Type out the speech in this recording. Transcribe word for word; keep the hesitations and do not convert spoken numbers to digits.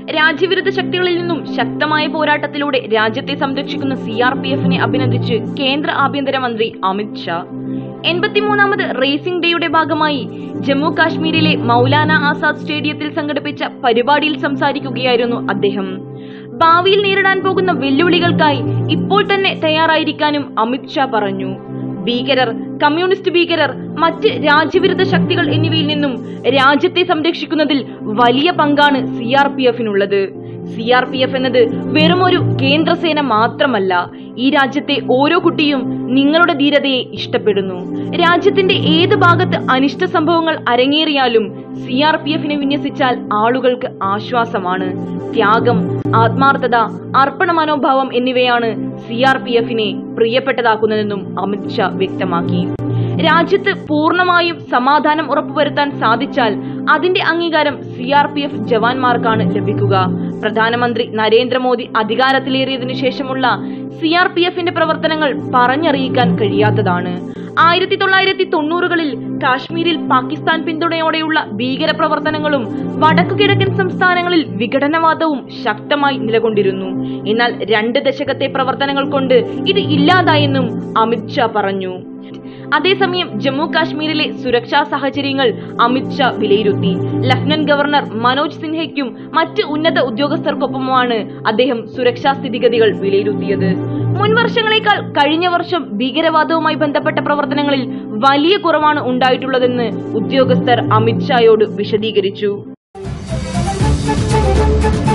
രാജ്യവിരുദ്ധ ശക്തികളിൽ നിന്നും ശക്തമായ പോരാട്ടത്തിലൂടെ രാജ്യത്തെ സംരക്ഷിക്കുന്ന സി ആർ പി എഫിനെ അഭിനന്ദിച്ച് കേന്ദ്ര ആഭ്യന്തരമന്ത്രി അമിത് ഷാ. എൺപത്തിമൂന്നാമത് റേസിംഗ് ഡേയുടെ ഭാഗമായി ജമ്മു കാശ്മീരിലെ മൗലാന ആസാദ് സ്റ്റേഡിയത്തിൽ സംഘടിപ്പിച്ച പരിപാടിയിൽ സംസാരിക്കുകയായിരുന്നു അദ്ദേഹം. ഭാവിയിൽ നേരിടാൻ പോകുന്ന വെല്ലുവിളികൾക്കായി ഇപ്പോൾ തന്നെ തയ്യാറായിരിക്കാനും അമിത് ഷാ പറഞ്ഞു. ഭീകരർ, കമ്മ്യൂണിസ്റ്റ് ഭീകരർ, മറ്റ് രാജ്യവിരുദ്ധ ശക്തികൾ എന്നിവയിൽ നിന്നും രാജ്യത്തെ സംരക്ഷിക്കുന്നതിൽ വലിയ പങ്കാണ് സി ആർ പി എഫിനുള്ളത്. സി ആർ പി എഫ് എന്നത് വെറുമൊരു കേന്ദ്രസേന മാത്രമല്ല. ഈ രാജ്യത്തെ ഓരോ കുട്ടിയും നിങ്ങളുടെ ധീരതയെ ഇഷ്ടപ്പെടുന്നു. രാജ്യത്തിന്റെ ഏത് ഭാഗത്ത് അനിഷ്ട സംഭവങ്ങൾ അരങ്ങേറിയാലും സി ആർ പി എഫിനെ വിന്യസിച്ചാൽ ആളുകൾക്ക് ആശ്വാസമാണ്. ത്യാഗം, ആത്മാർത്ഥത, അർപ്പണ മനോഭാവം എന്നിവയാണ് സി ആർ പി എഫിനെ പ്രിയപ്പെട്ടതാക്കുന്നതെന്നും അമിത് ഷാ വ്യക്തമാക്കി. രാജ്യത്ത് പൂർണ്ണമായും സമാധാനം ഉറപ്പുവരുത്താൻ സാധിച്ചാൽ അതിന്റെ അംഗീകാരം സി ആർ പി എഫ് ജവാന്മാർക്കാണ് ലഭിക്കുക. പ്രധാനമന്ത്രി നരേന്ദ്രമോദി അധികാരത്തിലേറിയതിനു ശേഷമുള്ള സി ആർ പി എഫിന്റെ പ്രവർത്തനങ്ങൾ പറഞ്ഞറിയിക്കാൻ കഴിയാത്തതാണ്. ആയിരത്തി തൊള്ളായിരത്തി തൊണ്ണൂറുകളിൽ കാശ്മീരിൽ പാകിസ്ഥാൻ പിന്തുണയോടെയുള്ള ഭീകര പ്രവർത്തനങ്ങളും വടക്കുകിഴക്കൻ സംസ്ഥാനങ്ങളിൽ വിഘടനവാദവും ശക്തമായി നിലകൊണ്ടിരുന്നു. എന്നാൽ രണ്ട് ദശകത്തെ പ്രവർത്തനങ്ങൾ കൊണ്ട് ഇത് ഇല്ലാതായെന്നും അമിത് ഷാ പറഞ്ഞു. അതേസമയം ജമ്മു കാശ്മീരിലെ സുരക്ഷാ സാഹചര്യങ്ങൾ അമിത് ഷാ വിലയിരുത്തി. ലഫ്റ്റനന്റ് ഗവർണർ മനോജ് സിൻഹയ്ക്കും മറ്റ് ഉന്നത ഉദ്യോഗസ്ഥർക്കൊപ്പമാണ് അദ്ദേഹം സുരക്ഷാ സ്ഥിതിഗതികൾ വിലയിരുത്തിയത്. മുൻ വർഷങ്ങളേക്കാൾ കഴിഞ്ഞ വർഷം ഭീകരവാദവുമായി ബന്ധപ്പെട്ട പ്രവർത്തനങ്ങളിൽ വലിയ കുറവാണ് ഉണ്ടായിട്ടുള്ളതെന്ന് ഉദ്യോഗസ്ഥർ അമിത് ഷായോട് വിശദീകരിച്ചു.